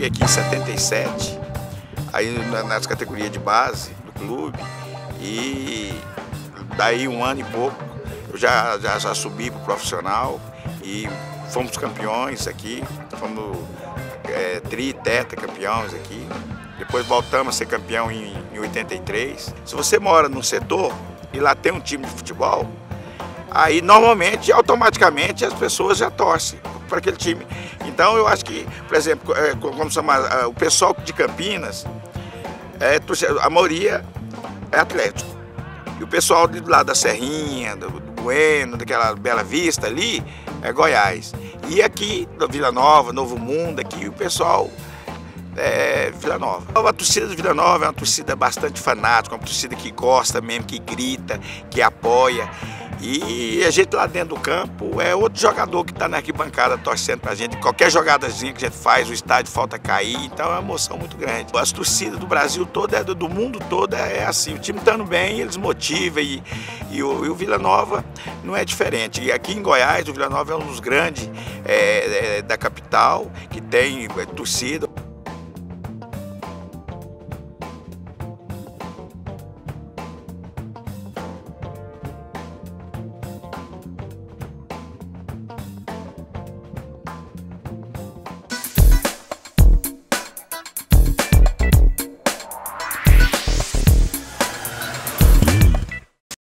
cheguei aqui em 77, aí nas categorias de base do clube, e daí um ano e pouco eu já subi para o profissional e fomos campeões aqui, fomos teta campeões aqui. Depois voltamos a ser campeão em 83. Se você mora num setor e lá tem um time de futebol, aí normalmente, automaticamente, as pessoas já torcem para aquele time. Então eu acho que, por exemplo, como chama, o pessoal de Campinas, a maioria é Atlético. E o pessoal do lado da Serrinha, do Bueno, daquela Bela Vista ali, é Goiás. E aqui, da Vila Nova, Novo Mundo, aqui o pessoal Vila Nova. A torcida do Vila Nova é uma torcida bastante fanática, uma torcida que gosta mesmo, que grita, que apoia. E a gente lá dentro do campo é outro jogador que está na arquibancada torcendo pra gente. Qualquer jogadazinha que a gente faz, o estádio falta cair, então é uma emoção muito grande. As torcidas do Brasil todo, do mundo todo é assim, o time estando bem, eles motivam e o Vila Nova não é diferente. E aqui em Goiás, o Vila Nova é um dos grandes da capital, que tem torcida.